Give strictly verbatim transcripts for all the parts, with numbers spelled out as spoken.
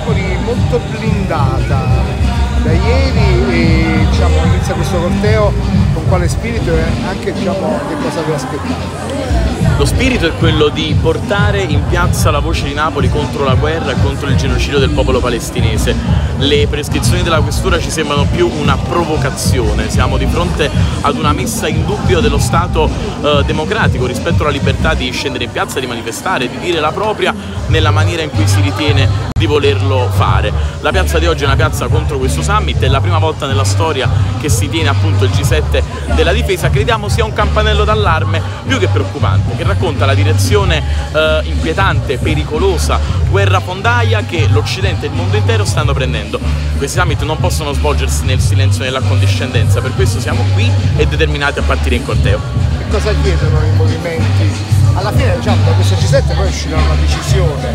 Napoli molto blindata da ieri e diciamo, inizia questo corteo con quale spirito e anche diciamo, che cosa vi aspettate? Lo spirito è quello di portare in piazza la voce di Napoli contro la guerra e contro il genocidio del popolo palestinese. Le prescrizioni della questura ci sembrano più una provocazione, siamo di fronte ad una messa in dubbio dello Stato eh, democratico rispetto alla libertà di scendere in piazza, di manifestare, di dire la propria nella maniera in cui si ritiene di volerlo fare. La piazza di oggi è una piazza contro questo summit, è la prima volta nella storia che si tiene appunto il G sette della difesa, crediamo sia un campanello d'allarme più che preoccupante, che racconta la direzione eh, inquietante, pericolosa, guerrafondaia che l'Occidente e il mondo intero stanno prendendo. Questi summit non possono svolgersi nel silenzio e nell'accondiscendenza, per questo siamo qui e determinati a partire in corteo. Che cosa chiedono i movimenti? Alla fine diciamo, da questo G sette poi uscirà una decisione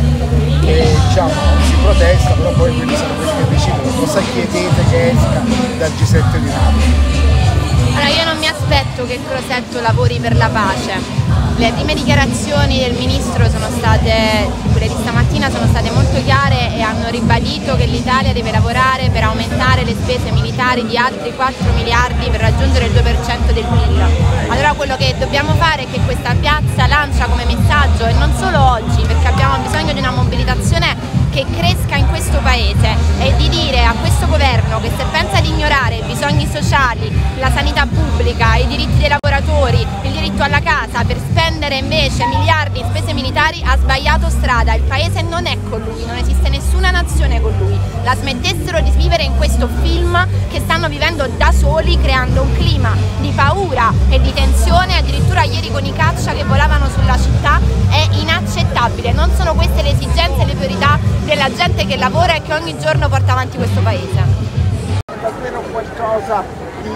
e diciamo, si protesta, però poi quelli sono quelli che decidono. Cosa chiedete che esca dal G sette di Napoli? Allora, io non mi aspetto che Crosetto lavori per la pace. Le prime dichiarazioni del Ministro sono state, quelle di stamattina, sono state molto chiare e hanno ribadito che l'Italia deve lavorare per aumentare le spese militari di altri quattro miliardi per raggiungere il due per cento del P I L. Allora quello che dobbiamo fare è che questa piazza lancia come messaggio, e non solo oggi, perché abbiamo bisogno di una mobilitazione che cresca in questo paese, e di dire a questo governo che se pensa di ignorare i bisogni sociali, la sanità pubblica, i diritti dei lavoratori, il diritto alla casa per spendere invece miliardi in spese militari, ha sbagliato strada. Il paese non è con lui, non esiste nessuna nazione con lui. La smettessero di vivere in questo film che stanno vivendo da soli, creando un clima di paura e di tensione. Addirittura ieri con i caccia che volavano sulla città è inaccettabile. Non sono queste le esigenze e le priorità della gente che lavora e che ogni giorno porta avanti questo paese. È davvero qualcosa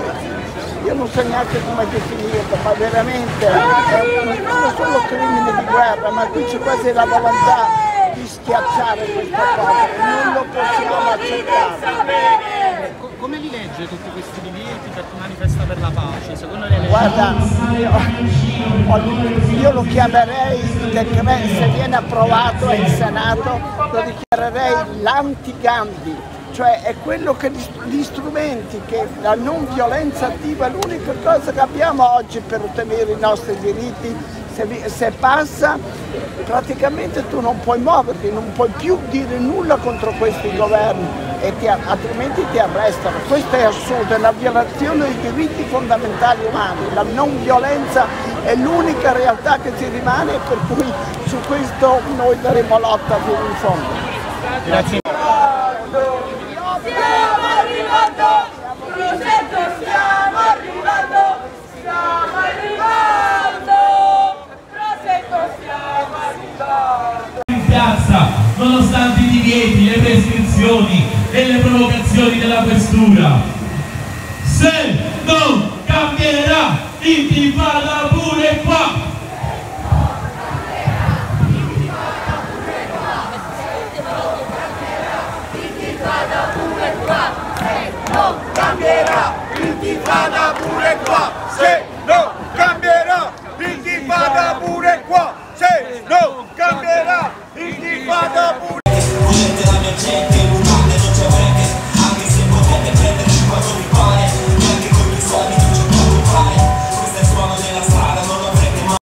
di, io non so neanche come definirlo, ma veramente è, non solo crimini di guerra, ma qui c'è quasi la volontà di schiacciare questa cosa, non lo possiamo accettare. Come li legge tutti questi divieti per chi manifesta per la pace? Secondo lei? Guarda, io, io lo chiamerei, se viene approvato in Senato, lo dichiarerei l'anti-Gandhi. Cioè è quello che gli strumenti, che la non violenza attiva è l'unica cosa che abbiamo oggi per ottenere i nostri diritti. Se, se passa, praticamente tu non puoi muoverti, non puoi più dire nulla contro questi governi, e ti, altrimenti ti arrestano. Questo è assurdo, è una violazione dei diritti fondamentali umani. La non violenza è l'unica realtà che ci rimane, e per cui su questo noi daremo lotta fino in fondo. Grazie. Stiamo arrivando, Crosetto, stiamo arrivando, stiamo arrivando, Crosetto, stiamo arrivando. In piazza, nonostante i divieti, le prescrizioni e le provocazioni della questura. Se non cambierà, intifada pure qua! Cambierà, l'intifada pure qua, se non cambierà, l'intifada pure qua, se non cambierà, l'intifada pure qua. Volete la mia gente, l'umane non ci avrete, anche se potete prenderci quando vi pare, anche con i soldi non c'è poco fare, questo è il suono della strada, non lo avrete mai.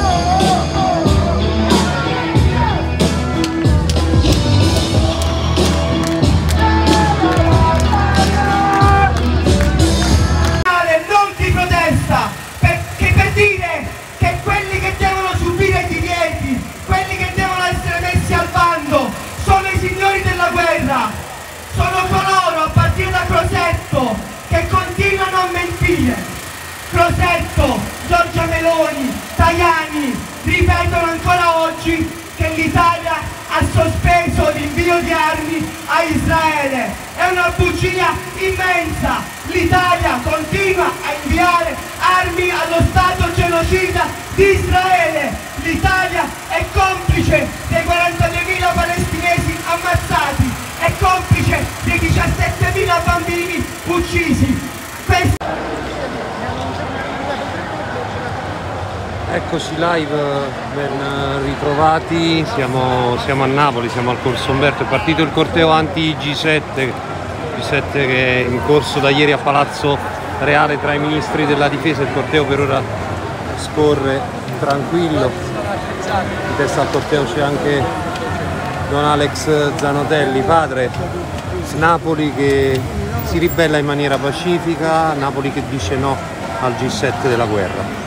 Sono coloro, a partire da Crosetto, che continuano a mentire. Crosetto, Giorgia Meloni, Tajani ripetono ancora oggi che l'Italia ha sospeso l'invio di armi a Israele. È una bugia immensa. L'Italia continua a inviare armi allo Stato genocida di Israele. L'Italia è complice dei quarantaduemila palestinesi ammazzati, è complice dei diciassettemila bambini uccisi. Questo... Ecco, Eccoci live, ben ritrovati, siamo, siamo a Napoli, siamo al Corso Umberto, è partito il corteo anti G sette, G sette che è in corso da ieri a Palazzo Reale tra i ministri della difesa. Il corteo per ora scorre tranquillo, in testa al corteo c'è anche Don Alex Zanotelli, padre. Napoli che si ribella in maniera pacifica, Napoli che dice no al G sette della guerra.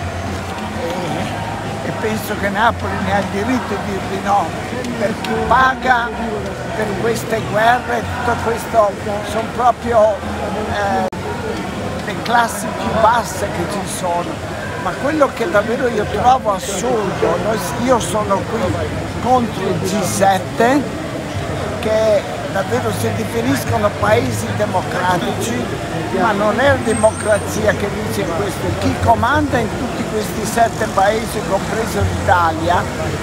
E penso che Napoli ne ha il diritto di dirvi no, perché paga per queste guerre, tutto questo sono proprio eh, le classi più basse che ci sono. Ma quello che davvero io trovo assurdo, io sono qui contro il G sette, che davvero si definiscono paesi democratici, ma non è la democrazia che dice questo. Chi comanda in tutti questi sette paesi, compreso l'Italia,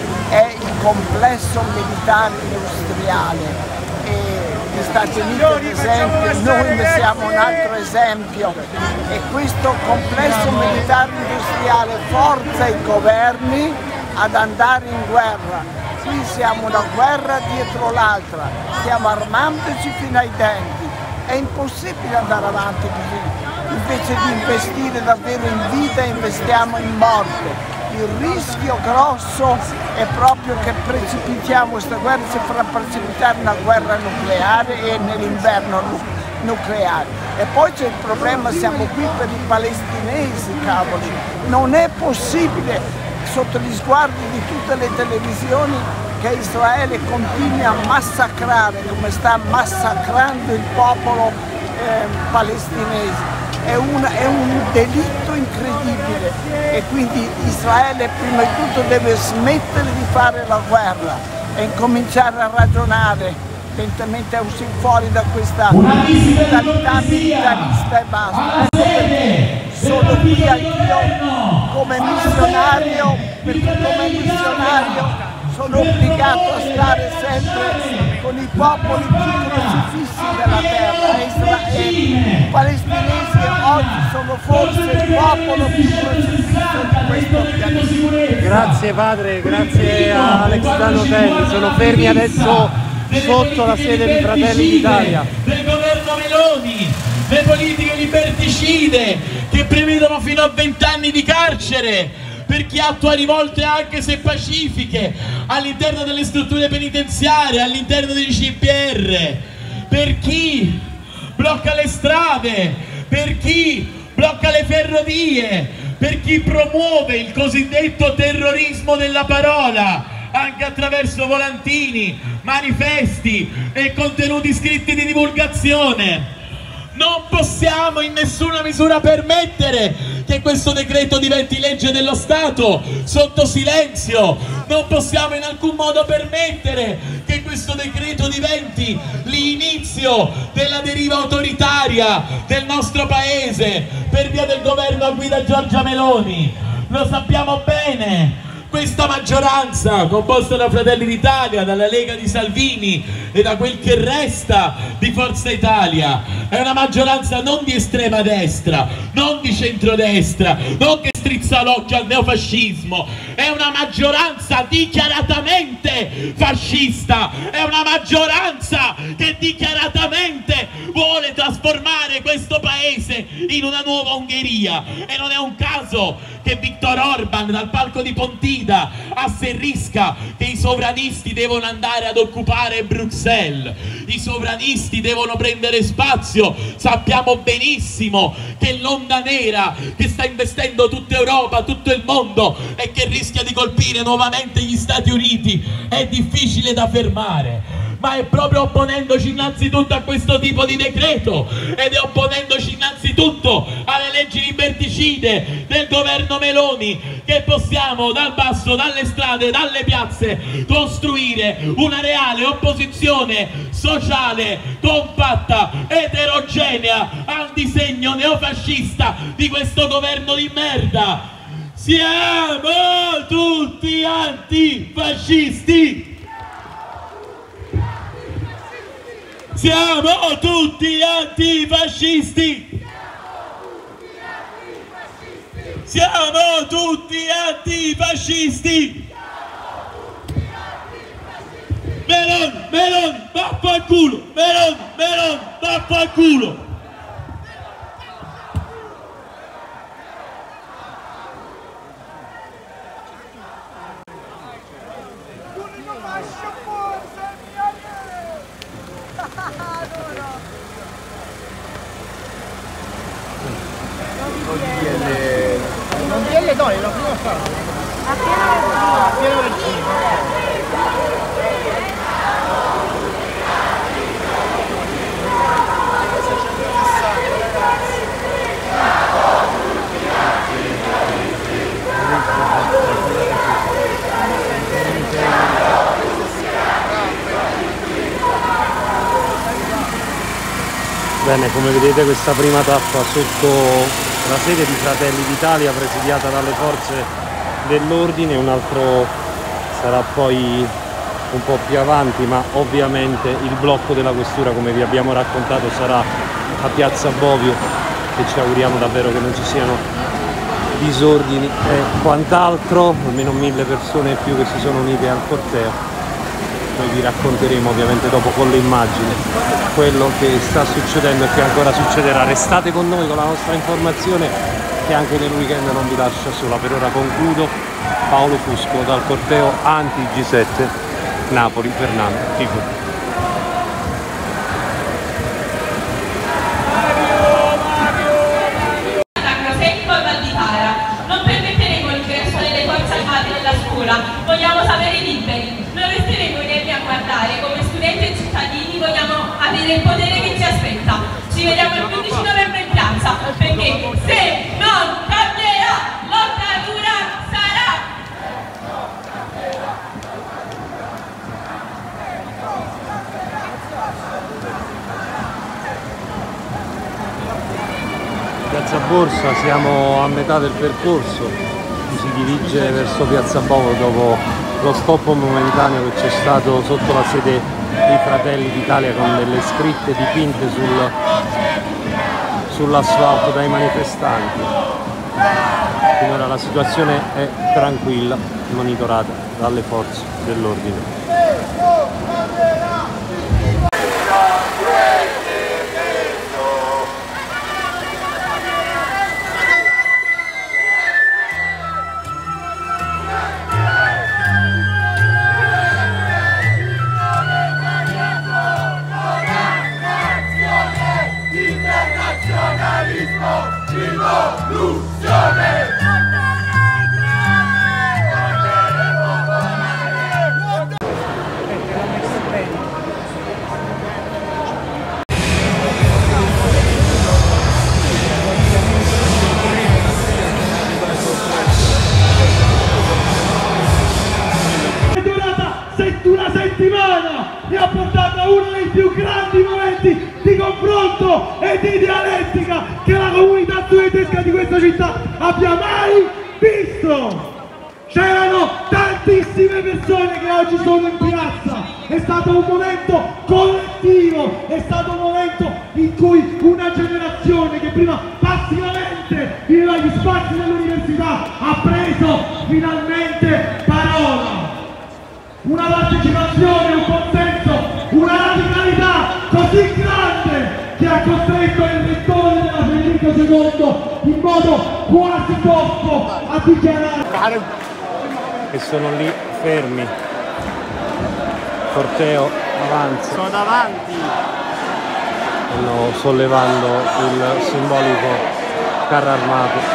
è il complesso militare industriale. E gli Stati Uniti, ad esempio, noi ne siamo un altro esempio. E questo complesso militare industriale forza i governi ad andare in guerra. Qui siamo una guerra dietro l'altra, stiamo armandoci fino ai denti, è impossibile andare avanti così, invece di investire davvero in vita investiamo in morte. Il rischio grosso è proprio che precipitiamo questa guerra, si farà precipitare una guerra nucleare e nell'inverno nucleare. E poi c'è il problema, siamo qui per i palestinesi, cavoli, non è possibile sotto gli sguardi di tutte le televisioni che Israele continui a massacrare come sta massacrando il popolo eh, palestinese. È un, è un delitto incredibile e quindi Israele prima di tutto deve smettere di fare la guerra e incominciare a ragionare lentamente a uscire fuori da questa mentalità militarista e basta. Ecco perché sono qui anch'io come missionario, perché come missionario sono obbligato a stare sempre con i popoli più crocifissi della terra e i palestinesi oggi sono forse il popolo più crocifisso di questo pianeta. Grazie padre, grazie a Alex Zanotelli, sono fermi adesso sotto la sede di Fratelli d'Italia. Del governo Meloni, le politiche liberticide che prevedono fino a venti anni di carcere per chi attua rivolte anche se pacifiche all'interno delle strutture penitenziarie, all'interno dei C P R, per chi blocca le strade, per chi blocca le ferrovie, per chi promuove il cosiddetto terrorismo della parola, anche attraverso volantini, manifesti e contenuti scritti di divulgazione. Non possiamo in nessuna misura permettere che questo decreto diventi legge dello Stato sotto silenzio. Non possiamo in alcun modo permettere che questo decreto diventi l'inizio della deriva autoritaria del nostro paese per via del governo a guida Giorgia Meloni. Lo sappiamo bene. Questa maggioranza, composta da Fratelli d'Italia, dalla Lega di Salvini e da quel che resta di Forza Italia, è una maggioranza non di estrema destra, non di centrodestra, non che strizza l'occhio al neofascismo, è una maggioranza dichiaratamente fascista, è una maggioranza che dichiaratamente vuole trasformare questo paese in una nuova Ungheria. E non è un caso che Viktor Orban dal palco di Pontida asserisca che i sovranisti devono andare ad occupare Bruxelles, i sovranisti devono prendere spazio. Sappiamo benissimo che l'onda nera che sta investendo tutta Europa, tutto il mondo e che rischia di colpire nuovamente gli Stati Uniti è difficile da fermare. Ma è proprio opponendoci innanzitutto a questo tipo di decreto ed è opponendoci innanzitutto alle leggi liberticide del governo Meloni che possiamo dal basso, dalle strade, dalle piazze costruire una reale opposizione sociale, compatta, eterogenea al disegno neofascista di questo governo di merda. Siamo tutti antifascisti! Siamo tutti antifascisti! Siamo tutti antifascisti! Meloni, Meloni, vaffanculo! Meloni, Meloni, vaffanculo! Non D L no, è la prima fase. Appena per prima. Bene, come vedete questa prima tappa sotto la sede di Fratelli d'Italia presidiata dalle forze dell'ordine, un altro sarà poi un po' più avanti, ma ovviamente il blocco della questura, come vi abbiamo raccontato, sarà a Piazza Bovio e ci auguriamo davvero che non ci siano disordini e quant'altro, almeno mille persone e più che si sono unite al corteo. Noi vi racconteremo ovviamente dopo con le immagini quello che sta succedendo e che ancora succederà. Restate con noi con la nostra informazione che anche nel weekend non vi lascia sola. Per ora concludo. Paolo Fusco dal corteo anti G sette Napoli Fernando Tifo. Vogliamo sapere liberi, non resteremo inermi a guardare, come studenti e cittadini vogliamo avere il potere che ci aspetta. Ci vediamo il quindici novembre in piazza, perché se non cambierà, lotta dura sarà! Piazza Borsa, siamo a metà del percorso. Si dirige verso Piazza Bovio dopo lo stop momentaneo che c'è stato sotto la sede dei Fratelli d'Italia con delle scritte dipinte sul, sull'asfalto dai manifestanti. Finora la situazione è tranquilla, monitorata dalle forze dell'ordine. Una settimana e ha portato a uno dei più grandi momenti di confronto e di dialettica che la comunità studentesca di questa città abbia mai visto. C'erano tantissime persone che oggi sono in piazza, è stato un momento collettivo, è stato un momento in cui una generazione che prima passivamente viveva gli spazi dell'università ha preso finalmente parola. Una partecipazione, un consenso, una radicalità così grande che ha costretto il rettore della Federico secondo in modo quasi goffo a dichiarare. Che sono lì fermi, corteo avanza. Sono davanti. Stanno sollevando il simbolico carro armato.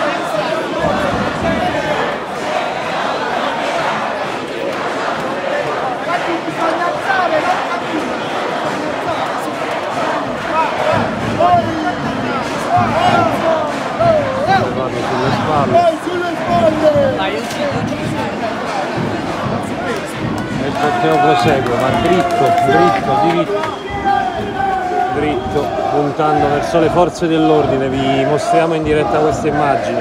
Sulle spalle! E il corteo prosegue, va dritto, dritto, diritto, dritto, puntando verso le forze dell'ordine. Vi mostriamo in diretta queste immagini.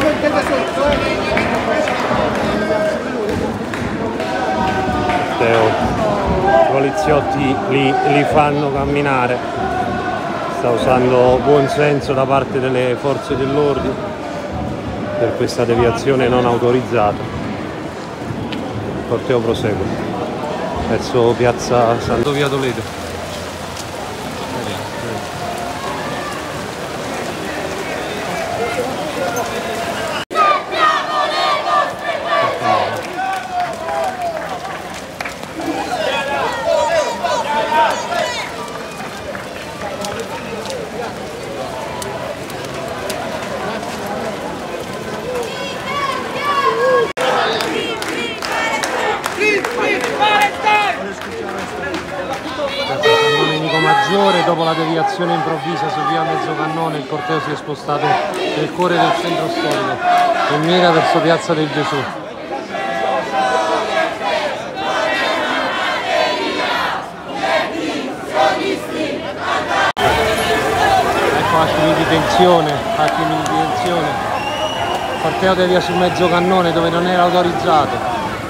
Corteo poliziotti li, li fanno camminare. Sta usando buon senso da parte delle forze dell'ordine per questa deviazione non autorizzata. Il corteo prosegue verso piazza Santo Via Toledo. Dopo la deviazione improvvisa su via Mezzocannone, il corteo si è spostato nel cuore del centro storico e mira verso piazza del Gesù. Ecco attimi di tensione, attimi di tensione. Il corteo devia su Mezzocannone dove non era autorizzato.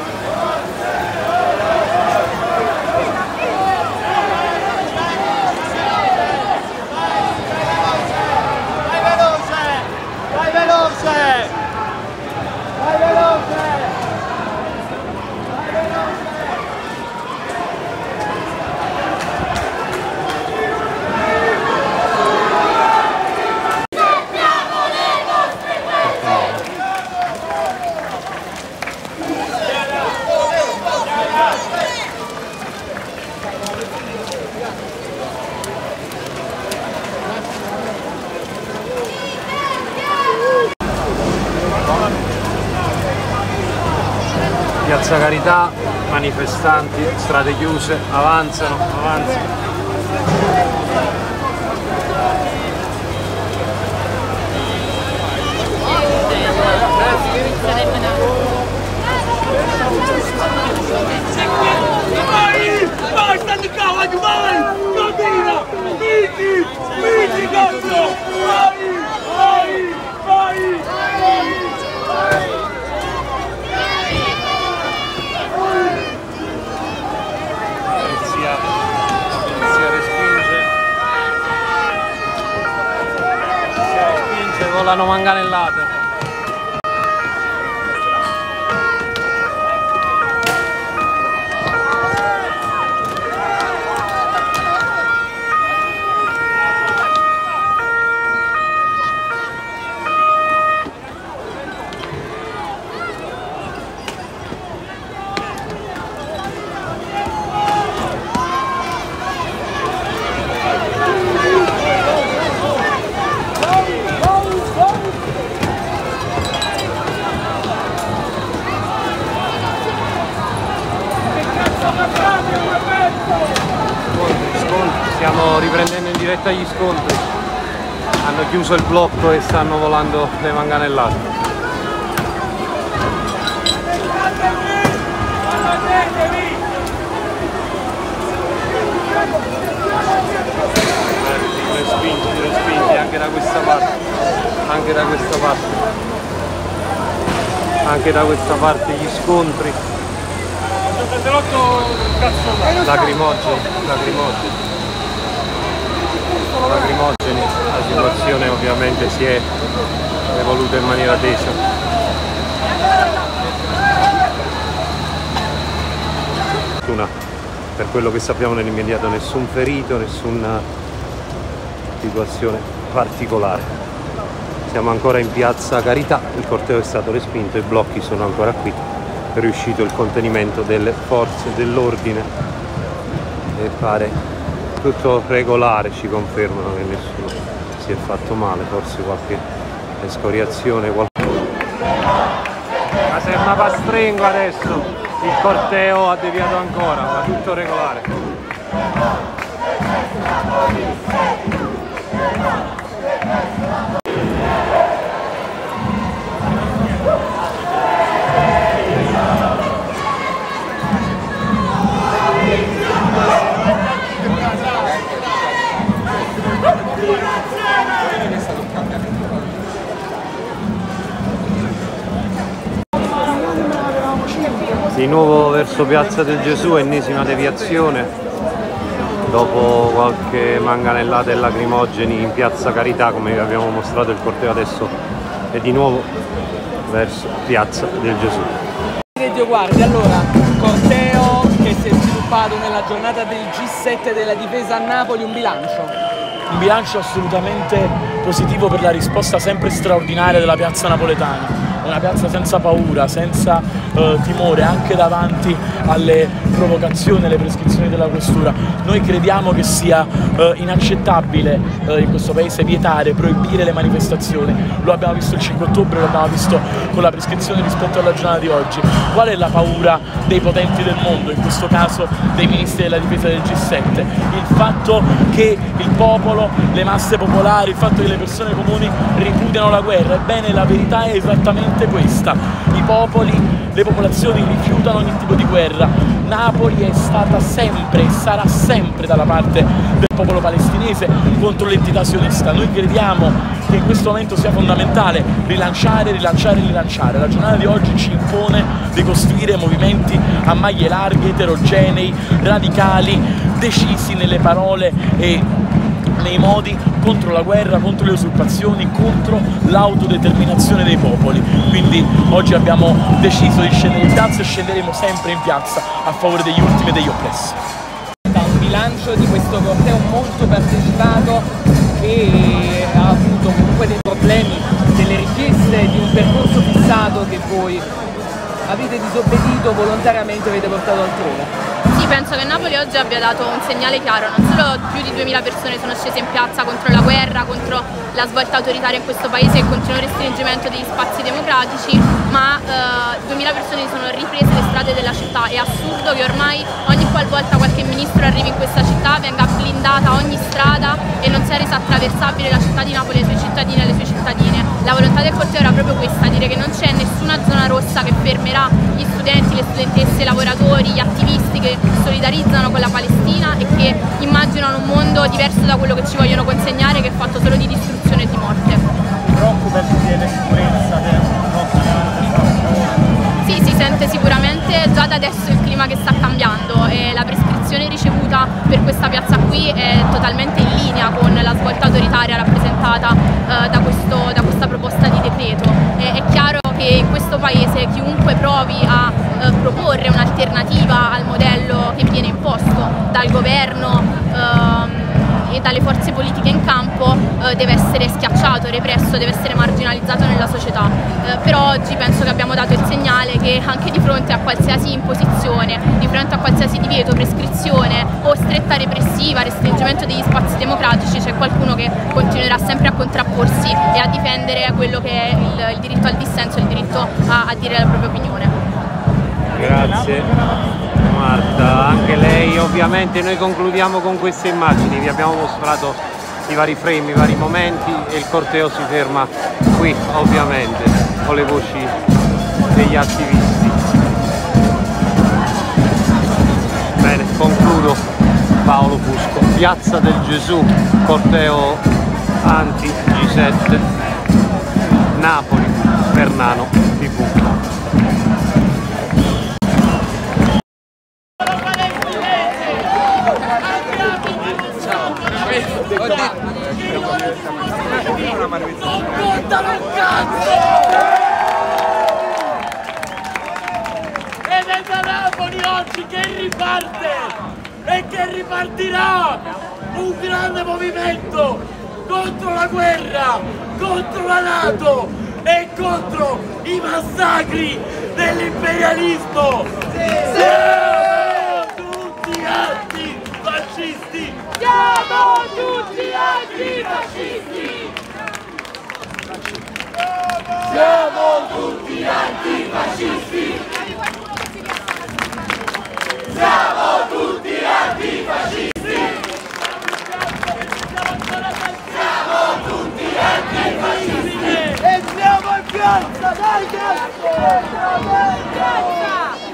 Piazza Carità, manifestanti, strade chiuse, avanzano, avanzano. Vai! Vai, stanno cavolo, vai! Cammina! Miti! Miti, cazzo! Vai! Vai! Vai! Polizia, polizia respinge. Polizia respinge, volano manganellate. Stiamo riprendendo in diretta gli scontri, hanno chiuso il blocco e stanno volando le manganellate. Respinti, respinti anche da questa parte, anche da questa parte, anche da questa parte gli scontri. Lacrimogeni, lacrimogeni. lacrimogeni, la situazione ovviamente si è evoluta in maniera tesa. Per quello che sappiamo nell'immediato nessun ferito, nessuna situazione particolare. Siamo ancora in piazza Carità, il corteo è stato respinto, i blocchi sono ancora qui, è riuscito il contenimento delle forze dell'ordine e pare tutto regolare, ci confermano che nessuno si è fatto male, forse qualche escoriazione, qualcuno. Ma sembra Pastrengo adesso, il corteo ha deviato ancora, ma tutto regolare. Di nuovo verso Piazza del Gesù, ennesima deviazione, dopo qualche manganellata e lacrimogeni in Piazza Carità, come vi abbiamo mostrato il corteo adesso è di nuovo verso Piazza del Gesù. Radio Guardi, allora, corteo che si è sviluppato nella giornata del G sette della difesa a Napoli, un bilancio? Un bilancio assolutamente positivo per la risposta sempre straordinaria della piazza napoletana. Una piazza senza paura, senza eh, timore, anche davanti alle provocazioni e alle prescrizioni della questura. Noi crediamo che sia eh, inaccettabile eh, in questo paese vietare, proibire le manifestazioni. Lo abbiamo visto il cinque ottobre, lo abbiamo visto con la prescrizione rispetto alla giornata di oggi. Qual è la paura dei potenti del mondo, in questo caso dei ministri della difesa del G sette? Il fatto che il popolo, le masse popolari, il fatto che le persone comuni ripudiano la guerra. Ebbene, la verità è esattamente questa: i popoli, le popolazioni rifiutano ogni tipo di guerra. Napoli è stata sempre e sarà sempre dalla parte del popolo palestinese contro l'entità sionista. Noi crediamo che in questo momento sia fondamentale rilanciare, rilanciare e rilanciare. La giornata di oggi ci impone di costruire movimenti a maglie larghe, eterogenei, radicali, decisi nelle parole e nei modi, contro la guerra, contro le usurpazioni, contro l'autodeterminazione dei popoli. Quindi oggi abbiamo deciso di scendere in piazza e scenderemo sempre in piazza a favore degli ultimi e degli oppressi. Un bilancio di questo corteo molto partecipato che ha avuto comunque dei problemi, delle richieste di un percorso fissato che voi avete disobbedito volontariamente, avete portato altrove. Sì, penso che Napoli oggi abbia dato un segnale chiaro. Non solo più di duemila persone sono scese in piazza contro la guerra, contro la svolta autoritaria in questo paese e il continuo restringimento degli spazi democratici, ma eh, duemila persone sono riprese le strade della città. È assurdo che ormai ogni qualvolta qualche ministro arrivi in questa città venga blindata ogni strada e non sia resa attraversabile la città di Napoli, le sue cittadine e le sue cittadine. La volontà del corteo era proprio questa: dire che non c'è nessuna zona rossa che fermerà gli studenti, le studentesse, i lavoratori, gli attivisti che solidarizzano con la Palestina e che immaginano un mondo diverso da quello che ci vogliono consegnare, che è fatto solo di distruzione e di morte. Preoccupa il Consiglio di sicurezza del nostro piano? Sì, si sente sicuramente già da adesso il clima che sta cambiando e la prescrizione ricevuta per questa piazza qui è totalmente in linea con la svolta autoritaria rappresentata eh, da, questo, da questa proposta di decreto. E, è chiaro che in questo paese chiunque provi a eh, proporre un'alternativa al modello che viene imposto dal governo ehm, e dalle forze politiche in campo eh, deve essere schiacciato, represso, deve essere marginalizzato nella società. Eh, però oggi penso che abbiamo dato il segnale che anche di fronte a qualsiasi imposizione, di fronte a qualsiasi divieto, prescrizione o stretta repressiva, restringimento degli spazi democratici, c'è qualcuno che continuerà sempre a contrapporsi e a difendere quello che è il, il diritto al dissenso, il diritto a, a dire la propria opinione. Grazie Marta, anche lei. Ovviamente noi concludiamo con queste immagini, vi abbiamo mostrato i vari frame, i vari momenti e il corteo si ferma qui ovviamente con le voci degli attivisti. Bene, concludo. Paolo Fusco, Piazza del Gesù, corteo anti G sette, Napoli, Vernano tivù. Ed è da Napoli oggi che riparte e che ripartirà un grande movimento contro la guerra, contro la NATO e contro i massacri dell'imperialismo. Siamo tutti antifascisti! Siamo tutti antifascisti! Siamo tutti antifascisti! Siamo tutti antifascisti! Siamo tutti antifascisti! E siamo in piazza, dai cazzo! Siamo in piazza!